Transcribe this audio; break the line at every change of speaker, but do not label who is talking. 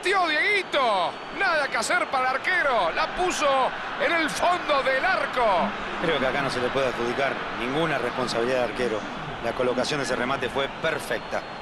pateó Dieguito. Nada que hacer para el arquero. La puso en el fondo del arco.
Creo que acá no se le puede adjudicar ninguna responsabilidad al arquero. La colocación de ese remate fue perfecta.